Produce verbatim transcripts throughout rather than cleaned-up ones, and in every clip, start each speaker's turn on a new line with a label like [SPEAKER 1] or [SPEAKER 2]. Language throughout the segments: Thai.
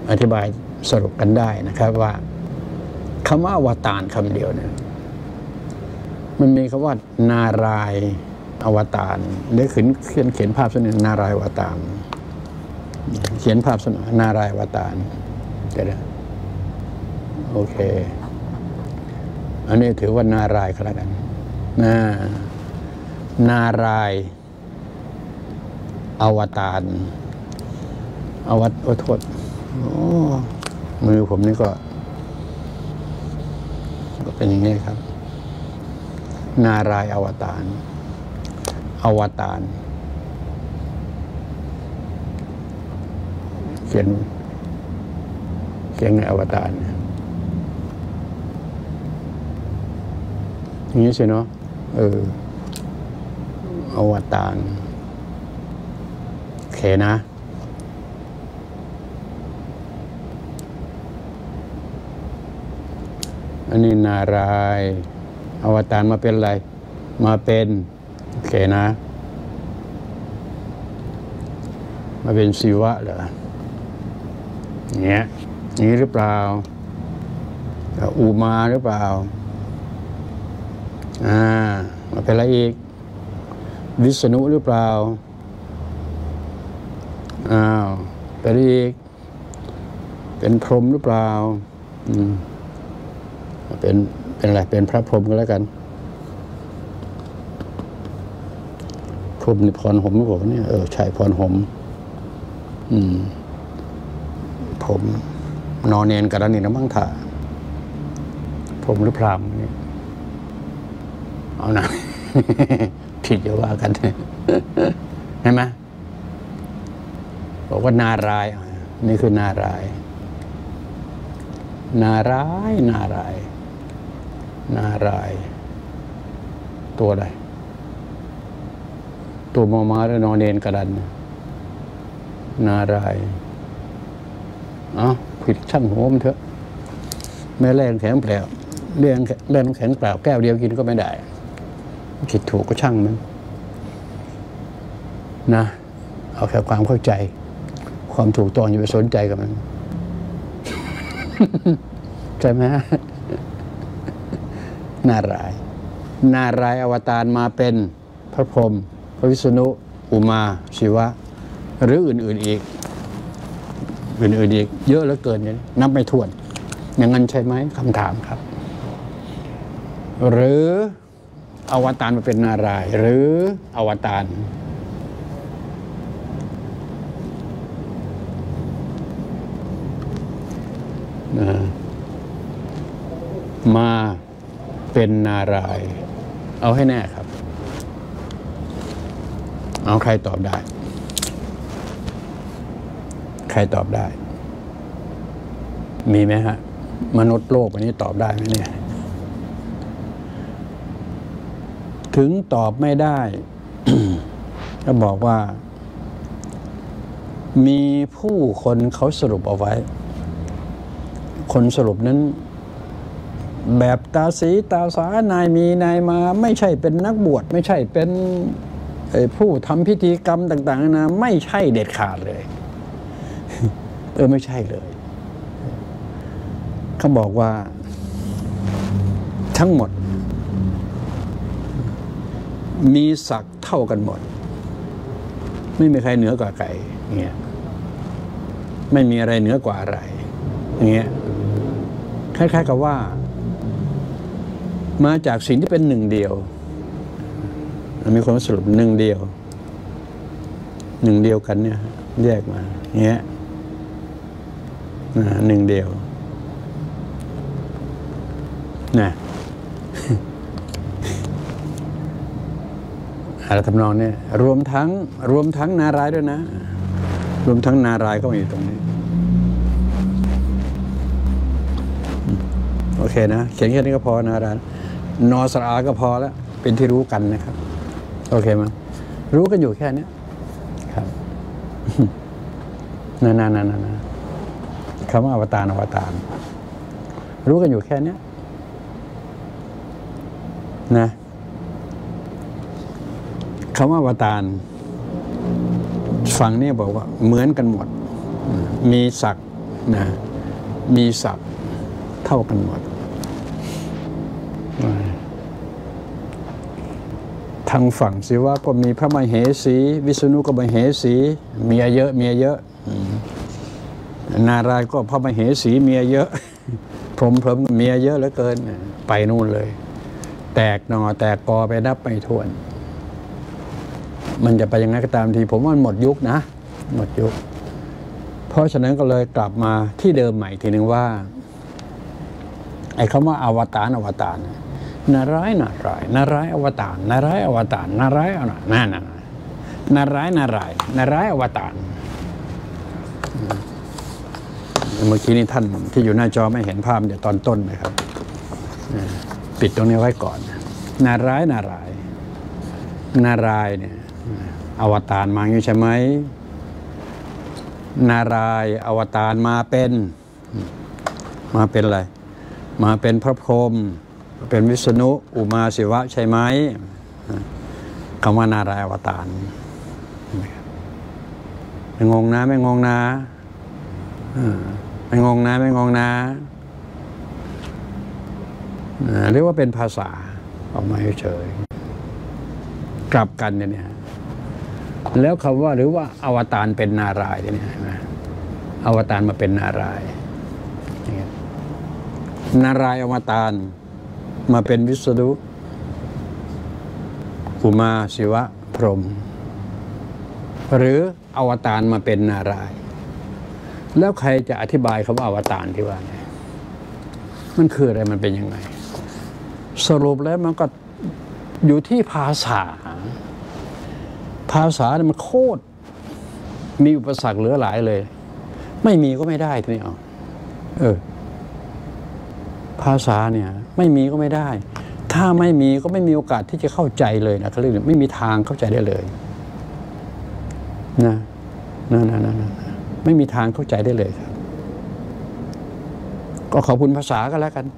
[SPEAKER 1] อธิบายสรุปกันได้นะครับว่าคำว่าอวตารคำเดียวเนี่ยมันมีคำว่านารายณ์อวตารเดี๋ยวเขียนเขียนเขียนภาพเสนอนารายณ์อวตารเขียนภาพเสนอนารายณ์อวตารเดี๋ยวนะโอเคอันนี้ถือว่านารายณ์ก็แล้วกันนะนารายณ์อวตารอวตโอ้โทษมือผมนี่ก็ก็เป็นอย่างนี้ครับนารายณ์อวตารอวตารเขียนเขียนในอวตารอย่างนี้สิเนาะเอออวตารโอเคนะอันนี้นารายณ์อวตารมาเป็นอะไรมาเป็นโอเคนะมาเป็นศิวะเหรอเนี้ยนี้หรือเปล่าอุมาหรือเปล่าอ่ามาเป็นอะไรอีกวิษณุหรือเปล่าอ้าวเป็นอีกเป็นพรหมหรือเปล่าอืมเป็นเป็นอะไรเป็นพระพรหมก็แล้วกันพรหมนี่พรหมหรือเปล่าเนี่ยเออใช่พรหมอืมผมนอนเนียนกันแล้วนี่นะมั่งถ่าพรหมหรือพรามเนี่ยเอานะ ผิดอย่าว่ากันเห็นไหมบอกว่านารายณ์นี่คือนารายณ์นารายณ์นารายณ์นารายณ์ตัวอะไรตัวมอม้าหรือนอนเนนกระดันนารายณ์อ๋อผิดช่างหัวมันเถอะแม่แรงแข็งแปลวเรื่องแรงแข็งแปลวแก้วเดียวกินก็ไม่ได้ผิดถูกก็ช่างมันนะเอาแค่ความเข้าใจความถูกต้องอย่าไปสนใจกับมันใช่ไหมนารายณ์นารายณ์อวตารมาเป็นพระพรหมพระวิษณุอุมาศิวะหรืออื่นๆอีกอื่นๆอีกเยอะเหลือเกินเนี่ยนับไม่ถ้วนอย่างนั้นใช่ไหมคำถามครับหรืออวตารมาเป็นนารายณ์หรืออวตารมาเป็นนารายณ์เอาให้แน่ครับเอาใครตอบได้ใครตอบได้มีไหมฮะมนุษย์โลกวันนี้ตอบได้ไหมเนี่ยถึงตอบไม่ได้ ก็บอกว่ามีผู้คนเขาสรุปเอาไว้คนสรุปนั้นแบบตาสีตาสานายมีนายมาไม่ใช่เป็นนักบวชไม่ใช่เป็นผู้ทำพิธีกรรมต่างๆนะไม่ใช่เด็ดขาดเลยเออไม่ใช่เลยเขาบอกว่าทั้งหมดมีศักดิ์เท่ากันหมดไม่มีใครเหนือกว่าใครเงี้ยไม่มีอะไรเหนือกว่าอะไรเงี้ยคล้ายๆกับว่ามาจากสิ่งที่เป็นหนึ่งเดียวมีความสรุปหนึ่งเดียวหนึ่งเดียวกันเนี่ยแยกมาเงี้ยหนึ่งเดียวนะอะไรทำนองนี้รวมทั้งรวมทั้งนารายณ์ด้วยนะรวมทั้งนารายณ์ก็มีตรงนี้โอเคนะเขียนแค่นี้ก็พอนารายณ์นอสระอาก็พอแล้วเป็นที่รู้กันนะครับโอเคมั้ยรู้กันอยู่แค่นี้ครับนั่นๆๆๆคำว่าอวตารอวตารรู้กันอยู่แค่นี้นะคำว่าอวตารฝั่งนี้บอกว่าเหมือนกันหมดมีศักดิ์นะมีศักดิ์เท่ากันหมดทางฝั่งศิวะก็มีพระมเหสีวิษณุก็มเหสีเมียเยอะเมียเยอะนารายณ์ก็พระมเหสีเมียเยอะพรหมพรหมเมียเยอะเหลือเกินไปนู่นเลยแตกหนอแตกกอไปนับไม่ถ้วนมันจะไปยังไงก็ตามทีผมว่ามันหมดยุคนะหมดยุคเพราะฉะนั้นก็เลยกลับมาที่เดิมใหม่ทีหนึ่งว่าไอ้คำว่าอวตารอวตารนารายณ์นารายณ์นารายณ์อวตารนารายณ์อวตารนารายณ์นั่นนั่นนารายณ์นารายณ์นารายณ์อวตารเมื่อกี้นี้ท่านที่อยู่หน้าจอไม่เห็นภาพเดี๋ยวตอนต้นนะครับปิดตรงนี้ไว้ก่อนนารายณ์นารายณ์นารายณ์เนี่ยอวตารมาอยู่ใช่ไหมนารายณ์อวตารมาเป็นมาเป็นอะไรมาเป็นพระพรหมเป็นวิษณุอุมาศิวะใช่ไหมคำว่านารายณ์อวตารไม่งงนะไม่งงนะไม่งงนะไม่งงนะเรียกว่าเป็นภาษาออกมาเฉยกลับกันเนี่ยแล้วคำว่าหรือว่าอวตารเป็นนารายณ์เนี่ยนะอวตารมาเป็นนารายณ์นารายณ์อวตารมาเป็นวิษณุอุมาศิวะพรหมหรืออวตารมาเป็นนารายณ์แล้วใครจะอธิบายคำว่าอวตารที่ว่าเนี่ยมันคืออะไรมันเป็นยังไงสรุปแล้วมันก็อยู่ที่ภาษาภาษาเนี่ยมันโคตรมีอุปสรรคเหลือหลายเลยไม่มีก็ไม่ได้ทีนี้เอาเออภาษาเนี่ยไม่มีก็ไม่ได้ถ้าไม่มีก็ไม่มีโอกาสที่จะเข้าใจเลยนะเขาเรียกไม่มีทางเข้าใจได้เลยนะนะนะนะนะไม่มีทางเข้าใจได้เลยครับก็ขอบคุณภาษาก็แล้วกัน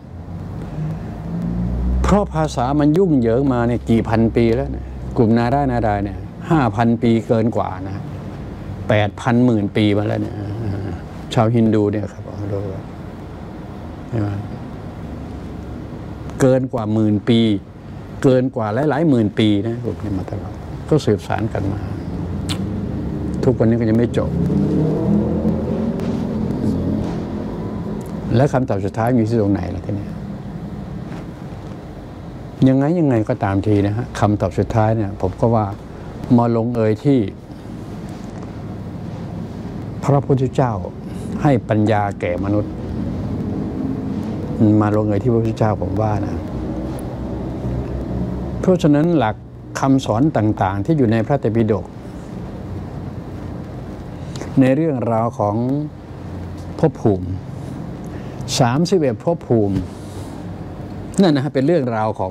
[SPEAKER 1] เพราะภาษามันยุ่งเหยิงมาเนี่ยกี่พันปีแล้วเนี่ยกลุ่มนาได้นาดาเนี่ยห้าพันปีเกินกว่านะแปดพันหมื่นปีมาแล้วเนี่ยชาวฮินดูเนี่ยครับดูใช่ไหมเกินกว่าหมื่นปีเกินกว่าหลายๆหมื่นปีนะกลุ่มนี้มาตลอดก็สืบสานกันมาทุกวันนี้ก็ยังไม่จบและคำตอบสุดท้ายมีที่ตรงไหนล่ะทีนี้ยังไงยังไงก็ตามทีนะฮะคำตอบสุดท้ายเนี่ยผมก็ว่ามาลงเอยที่พระพุทธเจ้าให้ปัญญาแก่มนุษย์มาลงเอยที่พระพุทธเจ้าผมว่านะเพราะฉะนั้นหลักคำสอนต่างๆที่อยู่ในพระไตรปิฎกในเรื่องราวของภพภูมิสามสิบเอ็ดภพภูมินั่นนะฮะเป็นเรื่องราวของ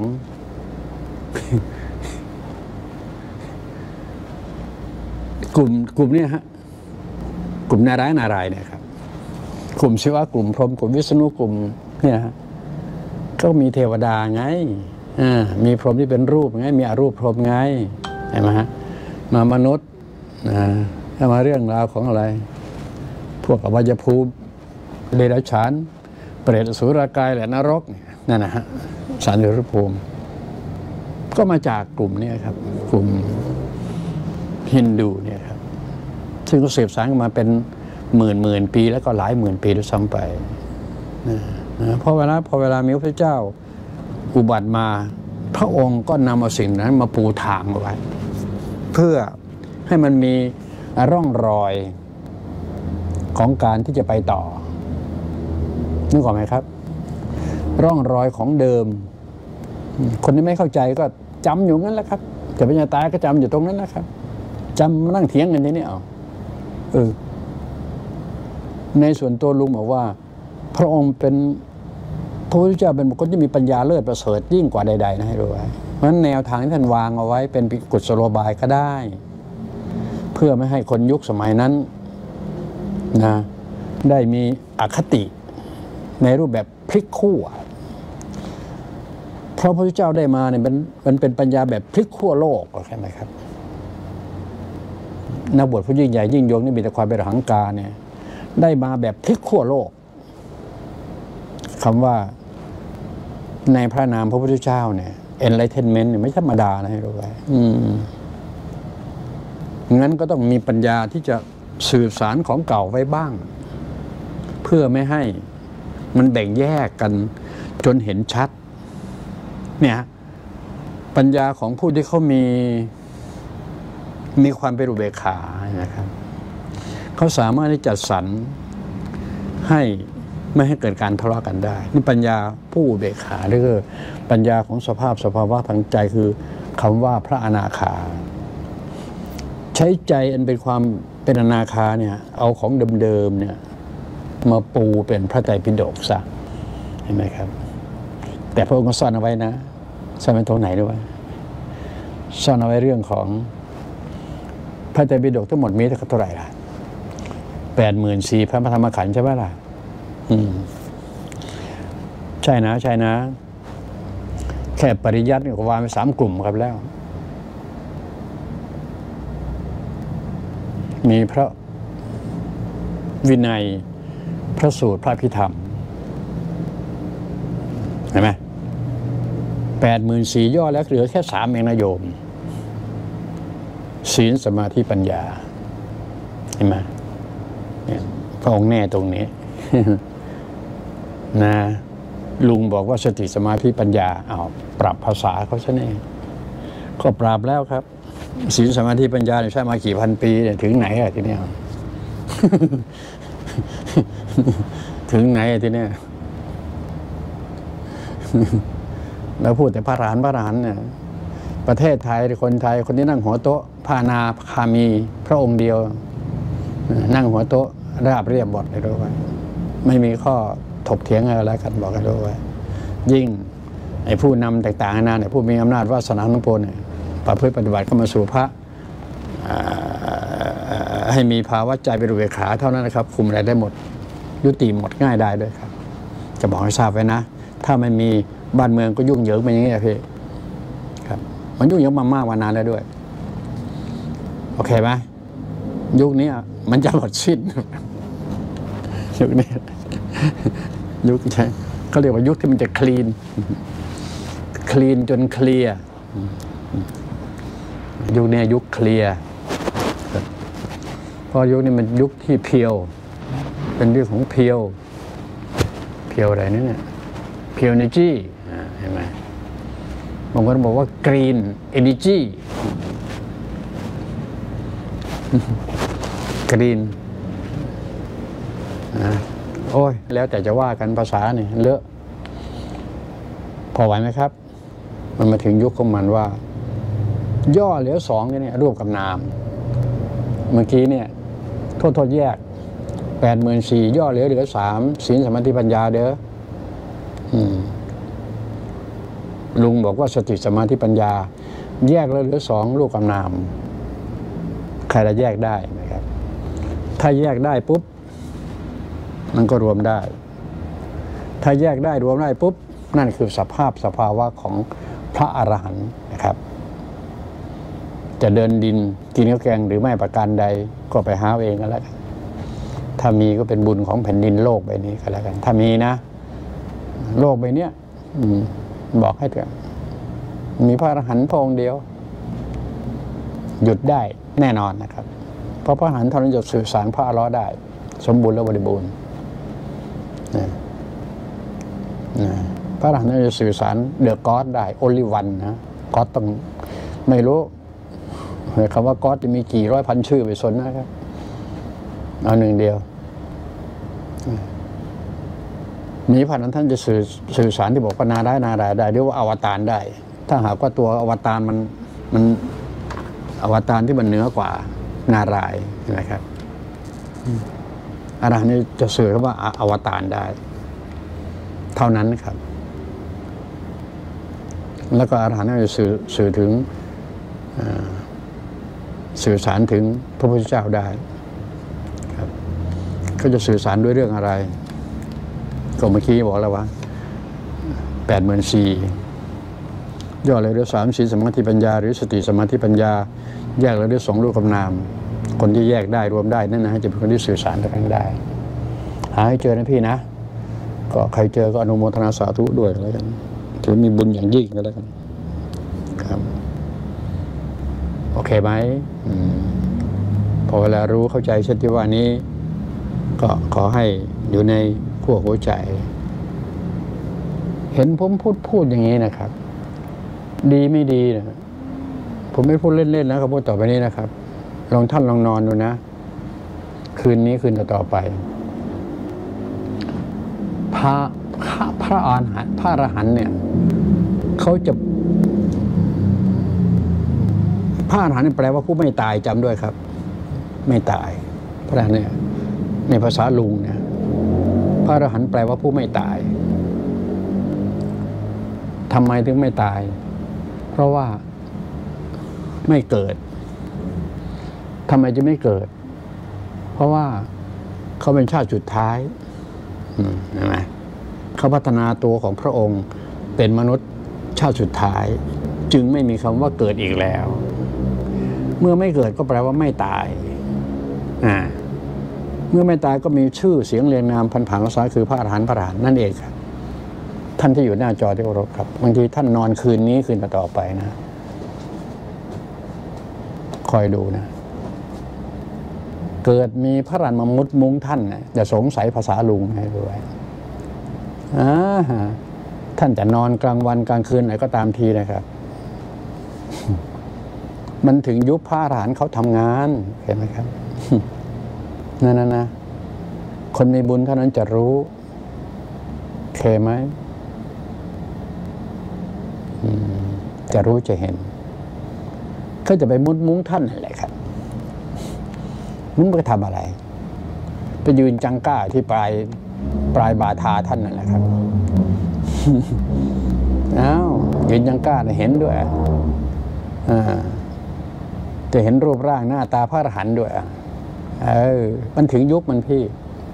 [SPEAKER 1] กลุ่มกลุ่มนี้ฮะกลุ่มนารายณ์นารายณ์เนี่ยครับกลุ่มศิวะกลุ่มพรหมกลุ่มวิษณุกลุ่มเนี่ยฮะก็มีเทวดาไงอ่ามีพรหมที่เป็นรูปไงมีอรูปพรหมไงใช่ไหมฮะมามนุษย์นะถ้ามาเรื่องราวของอะไรพวกอวัยภูมิเดรัจฉานเปรตอสุรกายและนรกนั่นนะฮะสารรูปภูมิก็มาจากกลุ่มนี้ครับกลุ่มฮินดูเนี่ยครับซึ่งก็สืบสานมาเป็นหมื่นหมื่นปีแล้วก็หลายหมื่นปีด้วยซ้ำไปนะนะเพราะเวลาพอเวลามีพระเจ้าอุบัติมาพระองค์ก็นำเอาสิ่งนั้นมาปูทางเอาไว้เพื่อให้มันมีร่องรอยของการที่จะไปต่อนึกออกไหมครับร่องรอยของเดิมคนที่ไม่เข้าใจก็จำอยู่งั้นแหละครับจะเป็นจะตายก็จำอยู่ตรงนั้นนะครับจำมานั่งเถียงกันทีนี้เอาเออในส่วนตัวลุงบอกว่าพระองค์เป็นพระพุทธเจ้าเป็นบุคคลที่มีปัญญาเลิศประเสริฐยิ่งกว่าใดๆนะให้รู้ไว้เพราะฉะนั้นแนวทางที่ท่านวางเอาไว้เป็นกุศโลบายก็ได้เพื่อไม่ให้คนยุคสมัยนั้นนะได้มีอคติในรูปแบบพลิกขั้วเพราะพระพุทธเจ้าได้มาเนี่ยมันมันเป็นปัญญาแบบพลิกขั้วโลกใช่ไหมครับนักบวชผู้ยิ่งใหญ่ยิ่งยงนี่มีแต่ความเป็นหังการเนี่ยได้มาแบบพลิกขั้วโลกคำว่าในพระนามพระพุทธเจ้าเนี่ย enlightenment เนี่ยไม่ธรรมดานะให้รู้ไว้งั้นก็ต้องมีปัญญาที่จะสื่อสารของเก่าไว้บ้างเพื่อไม่ให้มันแบ่งแยกกันจนเห็นชัดเนี่ยปัญญาของผู้ที่เขามีมีความเป็นอุเบกขานะครับเขาสามารถที่จะจัดสรรให้ไม่ให้เกิดการทะเลาะกันได้นี่ปัญญาผู้อุเบกขาหรือปัญญาของสภาพสภาวะทางใจคือคำว่าพระอนาคาใช้ใจอันเป็นความเป็นอนาคาเนี่ยเอาของเดิมๆเนี่ยมาปูเป็นพระไตรปิฎกซะเห็นไหมครับแต่พระองค์ก็ซ่อนเอาไว้นะซ่อนไว้ตรงไหนด้วยซ่อนเอาไว้เรื่องของพระไตรปิฎกทั้งหมดมีเท่าไหร่ล่ะแปดหมื่นสี่พระธรรมขันธ์ใช่ไหมล่ะอืมใช่นะใช่นะแค่ปริยัติเนี่ยก็วางไปสามกลุ่มครับแล้วมีพระวินัยพระสูตรพระพิธรรมเห็นไหมแปดหมื่นสี่ย่อแล้วเหลือแค่สามเองนะโยมศีลสมาธิปัญญาเห็นไหมเนี่ยพระองค์แน่ตรงนี้ นะลุงบอกว่าสติสมาธิปัญญาเอาปรับภาษาเขาซะแน่ก็ปรับแล้วครับศีลสมาธิปัญญาใช้มากี่พันปีเนี่ยถึงไหนอะทีเนี้ย ถึงไหนอะทีเนี้ย แล้วพูดแต่พระอรหันต์พระอรหันต์เนี่ยประเทศไทยคนไทยคนที่นั่งหัวโต๊ะพานาคามีพระองค์เดียวนั่งหัวโต๊ะราบเรียบหมดเลยด้วยไม่มีข้อถกเถียงอะไรกันบอกกันด้วยยิ่งไอ้ผู้นำต่างๆนานาเนี่ยผู้มีอำนาจวาสนาทั้งปวงเนี่ยประพฤติปฏิบัติเข้ามาสู่พระให้มีภาวะใจเป็นอุเบกขาเท่านั้นนะครับคุมอะไรได้หมดยุติหมดง่ายได้ด้วยครับจะบอกให้ทราบไว้นะถ้าไม่มีบ้านเมืองก็ยุ่งเหยิงไปอย่างนี้พี่ครับมันยุ่งเหยิงมามากมานานแล้วด้วยโอเคไหมยุคนี้มันจะหมดสิ้นยุคนี้ยุคใช่เขาเรียกว่ายุคที่มันจะคลีนคลีนจนเคลียร์ยุคนี้ยุคเคลียร์เพราะยุคนี้มันยุคที่เพียวเป็นยุคของเพียวเพียวอะไรนี่เนี่ยเพียวเอเนจีเห็นไหมบางคนบอกว่ากรีนเอเนจีกรีนโอ้ยแล้วแต่จะว่ากันภาษาเนี่ยเลอะพอไหวไหมครับมันมาถึงยุคของมันว่าย่อเหลือสองเนี่ยรูปกับนามเมื่อกี้เนี่ยโทษโทษแยกแปดหมื่นสี่ย่อเหลือเหลือสามศีลสมาธิปัญญาเด้อลุงบอกว่าสติสมาธิปัญญาแยกแล้วเหลือสองรูปกับนามใครจะแยกได้ไหมครับถ้าแยกได้ปุ๊บมันก็รวมได้ถ้าแยกได้รวมได้ปุ๊บนั่นคือสภาพสภาวะของพระอรหันต์นะครับจะเดินดินกินข้าวแกงหรือไม่ประการใดก็ไปหาเองก็แล้วกันถ้ามีก็เป็นบุญของแผ่นดินโลกใบนี้ก็แล้วกันถ้ามีนะโลกใบนี้บอกให้เถอะมีพระอรหันต์พระองค์เดียวหยุดได้แน่นอนนะครับเพราะพระอรหันต์เท่านั้นจะสื่อสารพระอรหันต์ได้สมบูรณ์และบริบูรณ์พระอรหันต์จะสื่อสารเดอะก็อดได้โอลิวันนะก็อดต้องไม่รู้คำว่าก็อดจะมีกี่ร้อยพันชื่อไปสนนะครับเอาหนึ่งเดียวมีพระอรหันต์ท่านจะสื่อสื่อสารที่บอกว่านาได้นาได้ได้เรียกว่าอวตารได้ถ้าหากว่าตัวอวตารมันมันอวตารที่มันเหนือกว่านารายณ์นะครับอรหันต์จะสื่อคำว่าอวตารได้เท่านั้นครับแล้วก็อรหันต์จะสื่อสื่อถึงสื่อสารถึงพระพุทธเจ้าได้ครับเขาจะสื่อสารด้วยเรื่องอะไรก็เมื่อกี้บอกแล้วว่าแปดหมื่นสี่ย่อเลยด้วยสามศีลสมาธิปัญญาหรือสติสมาธิปัญญาแยกเลยด้วยสองรูปกับนามคนที่แยกได้รวมได้นั่นนะจะเป็นคนที่สื่อสารกันได้หาให้เจอนะพี่นะก็ใครเจอก็อนุโมทนาสาธุด้วยแล้วกันถือมีบุญอย่างยิ่งก็แล้วกันครับโอเคไหมพอเวลารู้เข้าใจเช่นที่ว่านี้ก็ขอให้อยู่ในขั้วหัวใจเห็นผมพูดพูดอย่างนี้นะครับดีไม่ดีนะผมไม่พูดเล่นๆนะครับพูดต่อไปนี้นะครับลองท่านลองนอนดูนะคืนนี้คืนต่อไปพระพระอรหันต์พระอรหันต์เนี่ยเขาจะพระอรหันต์แปลว่าผู้ไม่ตายจำด้วยครับไม่ตายพระอรหันต์เนี่ยในภาษาลุงเนี่ยพระอรหันต์แปลว่าผู้ไม่ตายทำไมถึงไม่ตายเพราะว่าไม่เกิดทำไมจะไม่เกิดเพราะว่าเขาเป็นชาติสุดท้ายเห็นไหมเขาพัฒนาตัวของพระองค์เป็นมนุษย์ชาติสุดท้ายจึงไม่มีคำว่าเกิดอีกแล้วเมื่อไม่เกิดก็แปลว่าไม่ตายอ่าเมื่อไม่ตายก็มีชื่อเสียงเรียงนามพันผังภาษาคือพระอรหันต์พระอรหันต์นั่นเองครับท่านที่อยู่หน้าจอที่เคารพครับบางทีท่านนอนคืนนี้คืนต่อไปนะคอยดูนะเกิดมีพระอรหันต์มามุดมุ้งท่านนะอย่าสงสัยภาษาลุงให้ด้วยอ่าท่านจะนอนกลางวันกลางคืนไหนก็ตามทีนะครับมันถึงยุคพระอรหันต์เขาทำงานเห็นไหมครับนั่นนะนะคนมีบุญเท่านั้นจะรู้เคไหมจะรู้จะเห็นเขาจะไปมุดมุ้งท่านอะไรครับมุ้งไปทำอะไรไปยืนจังก้าที่ปลายปลายบาทาท่านนั่นแหละครับอ้าวยืนจังก้าเห็นด้วยอ่าจะเห็นรูปร่างหน้าตาพระอรหันต์ด้วยเออมันถึงยุคมันพี่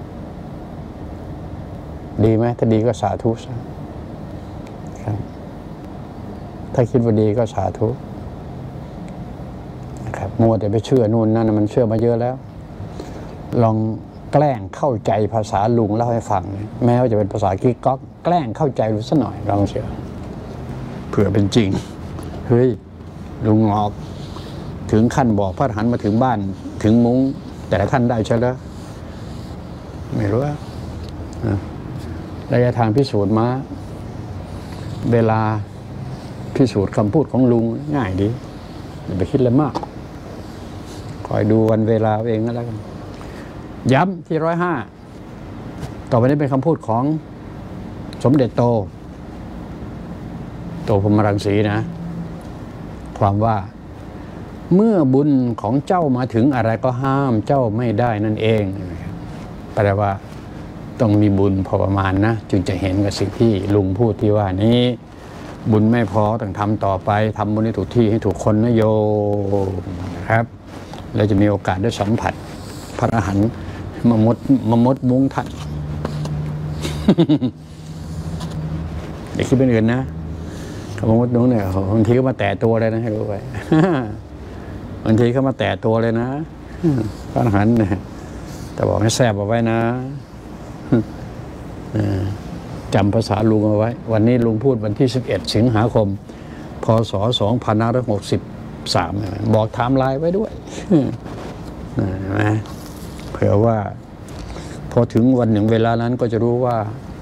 [SPEAKER 1] ดีไหมถ้าดีก็สาธุซะครับถ้าคิดว่าดีก็สาธุนะครับมัวแต่ไปเชื่อนู่นนั่นมันเชื่อมาเยอะแล้วลองแกล้งเข้าใจภาษาลุงเล่าให้ฟังแม้ว่าจะเป็นภาษากิ๊กก๊อกแกล้งเข้าใจรู้สักหน่อยลองเชื่อเผื่อเป็นจริงเฮ้ยลุงงอกถึงขั้นบอกพระอรหันต์มาถึงบ้านถึงมุ้งแต่ท่านได้ใช่ไหมไม่รู้ว่าระยะทางพิสูจน์มาเวลาพิสูจน์คำพูดของลุงง่ายดีอย่าไปคิดเลยมากคอยดูวันเวลาเองก็แล้วกันย้ำที่ร้อยห้าต่อไปนี้เป็นคำพูดของสมเด็จโตโตพรหมรังสีนะความว่าเมื่อบุญของเจ้ามาถึงอะไรก็ห้ามเจ้าไม่ได้นั่นเองแปลว่าต้องมีบุญพอประมาณนะจึงจะเห็นกับสิ่งที่ลุงพูดที่ว่านี้บุญไม่พอต้องทำต่อไปทำบุญให้ถูกที่ให้ถูกคนนะโยนะครับแล้วจะมีโอกาสได้สัมผัสพระอรหันต์มามดมามดมุ้งท่านอย่าคิดเป็นอื่นนะเขามามดมุ้งเนี่ยบางทีก็มาแตะตัวเลยนะให้รู้ไว้บางทีเขามาแตะตัวเลยนะพระอรหันต์เนี่ยแต่บอกให้แซ่บเอาไว้นะจำภาษาลุงเอาไว้วันนี้ลุงพูดวันที่สิบเอ็ดสิงหาคมพศสองพันห้าร้อยหกสิบสามบอกไทม์ไลน์ไว้ด้วยนะเผื่อว่าพอถึงวันหนึ่งเวลานั้นก็จะรู้ว่า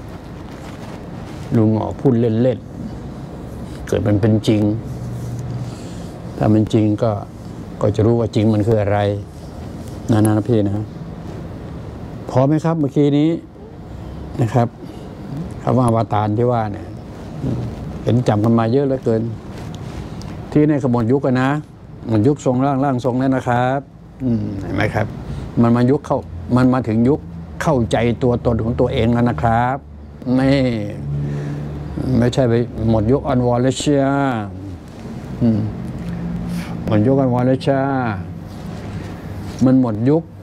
[SPEAKER 1] ลุงออกพูดเล่นๆเกิดมันเป็นจริงถ้ามันจริงก็ก็จะรู้ว่าจริงมันคืออะไรนะนะพี่นะพอไหมครับเมื่อกี้นี้นะครับคำว่าอวตารที่ว่าเนี่ยเห็นจำกันมาเยอะเหลือเกินที่ในขบวนยุคกันนะมันยุคทรงร่างร่างทรงนั่นนะครับอืมเห็นไหมครับมันมายุคเข้ามันมาถึงยุคเข้าใจตัวตนของตัวเองแล้วนะครับไม่ไม่ใช่ไปหมดยุคอันวอลเลเชียหมดยุคอันวอลเลเชียมันหมดยุค